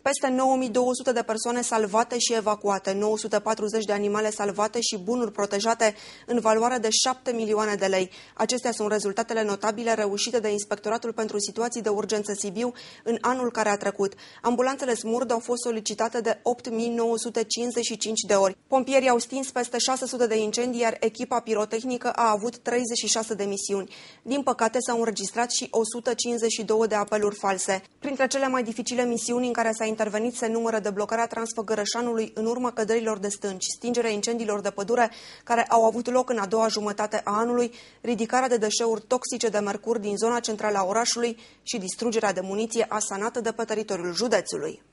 Peste 9200 de persoane salvate și evacuate, 940 de animale salvate și bunuri protejate în valoare de 7 milioane de lei. Acestea sunt rezultatele notabile reușite de Inspectoratul pentru Situații de Urgență Sibiu în anul care a trecut. Ambulanțele SMURD au fost solicitate de 8955 de ori. Pompierii au stins peste 600 de incendii, iar echipa pirotehnică a avut 36 de misiuni. Din păcate s-au înregistrat și 152 de apeluri false. Printre cele mai dificile misiuni în care s-a intervenit se numără deblocarea Transfăgărășanului în urma căderilor de stânci, stingerea incendiilor de pădure care au avut loc în a doua jumătate a anului, ridicarea de deșeuri toxice de mercur din zona centrală a orașului și distrugerea de muniție asanată de pe teritoriul județului.